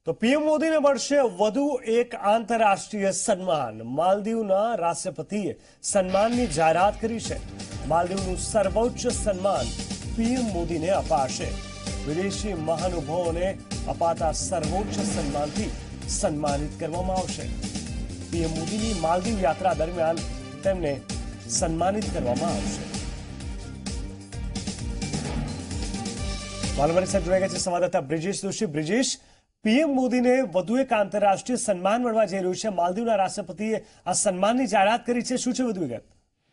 તો પીએમ મોદીને મળશે વધુ એક આંતરરાષ્ટ્રીય સન્માન। માલદીવના રાષ્ટ્રપતિએ સન્માનની જાહેરાત કરી છે। માલદીવનું સર્વોચ્ચ સન્માન પીએમ મોદીને અપાશે। વિદેશી મહાનુભાવોને અપાતા સર્વોચ્ચ સન્માનથી સન્માનિત કરવામાં આવશે। પીએમ મોદીની માલદીવ યાત્રા દરમિયાન તેમને સન્માનિત કરવામાં આવશે। માલવણી સાથે જોડાઈ ગયા છે સંવાદદાતા બ્રિજેશ જોશી। બ્રિજેશ, પીએમ મોદીને વધુ એક આંતરરાષ્ટ્રીય સન્માન મળવા જઈ રહ્યું છે। માલદીવના રાષ્ટ્રપતિએ આ સન્માનની જાહેરાત કરી છે, શું છે વધુ વિગત?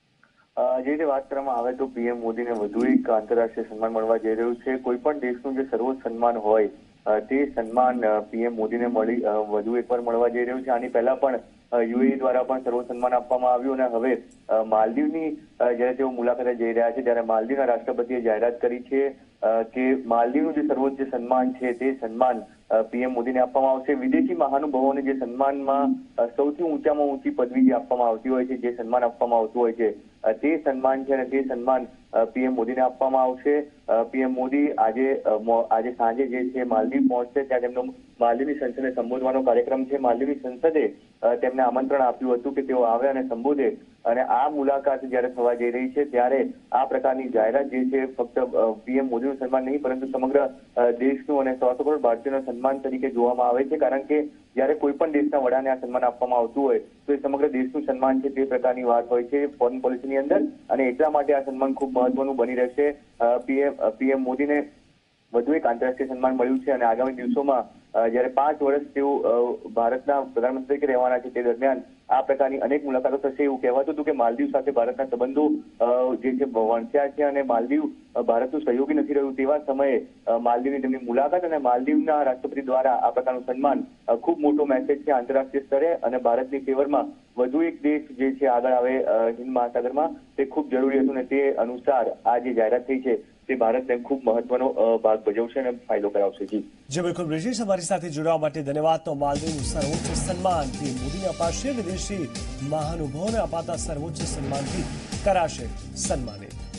જે રીતે વાત કરવામાં આવે તો પીએમ મોદીને વધુ એક આંતરરાષ્ટ્રીય સન્માન મળવા જઈ રહ્યું છે। કોઈ પણ દેશનું જે સર્વોચ્ચ સન્માન હોય તે સન્માન પીએમ મોદીને વધુ એકવાર મળવા જઈ રહ્યું છે। આની પહેલા પણ યુએઈ દ્વારા પણ સર્વોચ્ચ સન્માન આપવામાં આવ્યું અને હવે માલદીવની જ્યારે તેઓ મુલાકાતે જઈ રહ્યા છે ત્યારે માલદીવના રાષ્ટ્રપતિએ જાહેરાત કરી છે કે માલદીવનું જે સર્વોચ્ચ સન્માન છે તે સન્માન પીએમ મોદીને આપવામાં આવશે। વિદેશી મહાનુભાવોને જે સન્માનમાં સૌથી ઊંચામાં ઊંચી પદવી જે આપવામાં આવતી હોય છે, જે સન્માન આપવામાં આવતું હોય છે તે સન્માન છે અને તે સન્માન પીએમ મોદીને આપવામાં આવશે। પીએમ મોદી આજે સાંજે જે છે માલદીવ પહોંચશે, ત્યાં તેમનો માલદીવની સંસદને સંબોધવાનો કાર્યક્રમ છે। માલદીવની સંસદે તેમને આમંત્રણ આપ્યું હતું કે તેઓ આવે અને સંબોધે અને આ મુલાકાત જ્યારે થવા જઈ રહી છે ત્યારે આ પ્રકારની જાહેરાત જે છે ફક્ત પીએમ મોદીનું સન્માન નહીં પરંતુ સમગ્ર દેશનું અને 100 કરોડ ભારતીયોના સન્માન તરીકે જોવામાં આવે છે, કારણ કે જ્યારે કોઈ પણ દેશના વડાને આ સન્માન આપવામાં આવતું હોય તો એ સમગ્ર દેશનું સન્માન છે તે પ્રકારની વાત હોય છે ફોરેન પોલિસીની અંદર અને એટલા માટે આ સન્માન ખૂબ મહત્વનું બની રહેશે। પીએમ મોદીને વધુ એક આંતરરાષ્ટ્રીય સન્માન મળ્યું છે અને આગામી દિવસોમાં જ્યારે 5 વર્ષ તેઓ ભારતના પ્રધાનમંત્રી તરીકે રહેવાના છે તે દરમિયાન આ પ્રકારની અનેક મુલાકાતો થશે। એવું કહેવાતું હતું કે માલદીવ સાથે ભારતના સંબંધો જે છે વણસ્યા છે અને માલદીવ ભારતનું સહયોગી નથી રહ્યું, તેવા સમયે માલદીવની તેમની મુલાકાત અને માલદીવના રાષ્ટ્રપતિ દ્વારા આ પ્રકારનું સન્માન ખૂબ મોટો મેસેજ છે આંતરરાષ્ટ્રીય સ્તરે અને ભારતની ફેવરમાં વધુ એક દેશ જે છે આગળ આવે હિન્દ મહાસાગરમાં તે ખૂબ જરૂરી હતું અને તે અનુસાર આ જે જાહેરાત થઈ છે તે ભારતને ખૂબ મહત્વનો ભાગ ભજવશે અને ફાયદો કરાવશે। જી બિલકુલ બ્રિજેશ, અમારી સાથે જોડાવા માટે ધન્યવાદ। તો માલદીવનું સર્વોચ્ચ સન્માન પીએમ મોદીને અપાશે। વિદેશી મહાનુભાવોને અપાતા સર્વોચ્ચ સન્માનથી કરાશે સન્માનિત।